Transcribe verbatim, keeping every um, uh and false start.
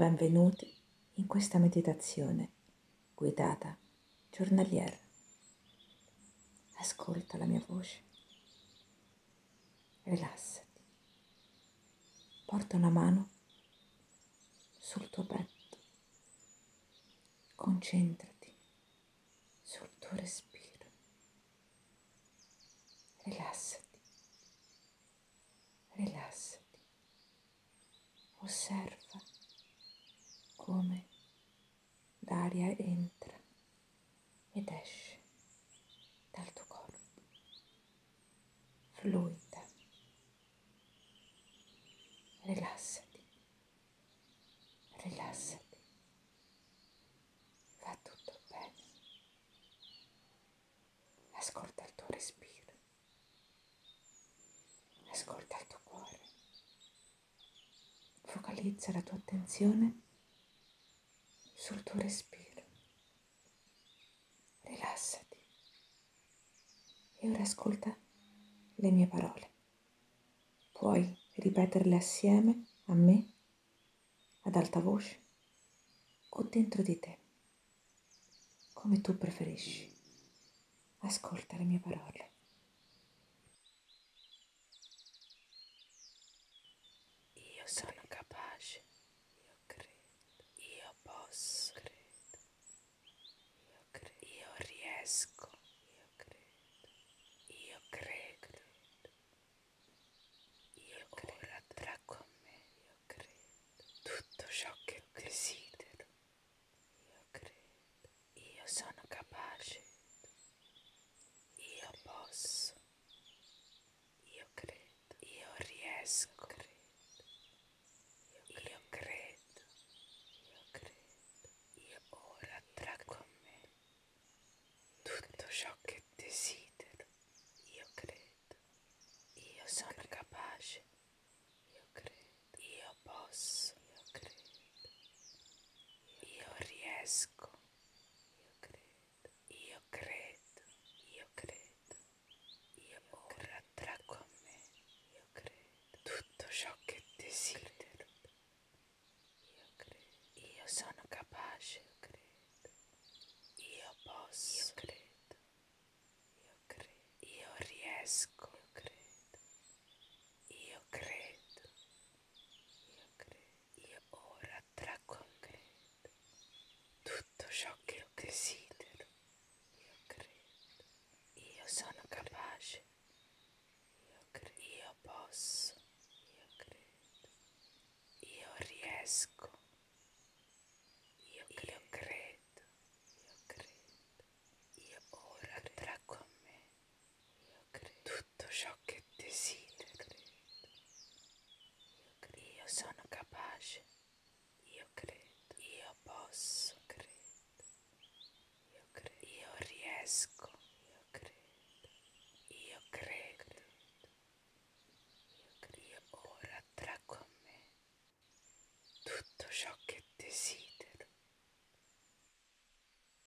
benvenuti in questa meditazione guidata giornaliera. Ascolta la mia voce, rilassati, porta una mano sul tuo petto, concentrati sul tuo respiro, rilassati, rilassati, osserva come l'aria entra ed esce dal tuo corpo, fluida. Rilassati, rilassati, va tutto bene. Ascolta il tuo respiro, ascolta il tuo cuore, focalizza la tua attenzione sul tuo respiro, rilassati e ora ascolta le mie parole. Puoi ripeterle assieme a me, ad alta voce o dentro di te, come tu preferisci. Ascolta le mie parole. Io sono capace, io credo, io posso, credo, io credo, io riesco, io credo, io credo, io ora tra con me, io credo, tutto ciò che desidero, io credo, io sono capace, io posso, io credo, io riesco, credo. Io credo, io credo, io ora tra con me tutto ciò che desidero, io credo, io sono capace, io credo, io posso, io credo, io riesco, io credo, io credo, io credo, io ora tra con me, io credo, tutto ciò che desidero. Io sono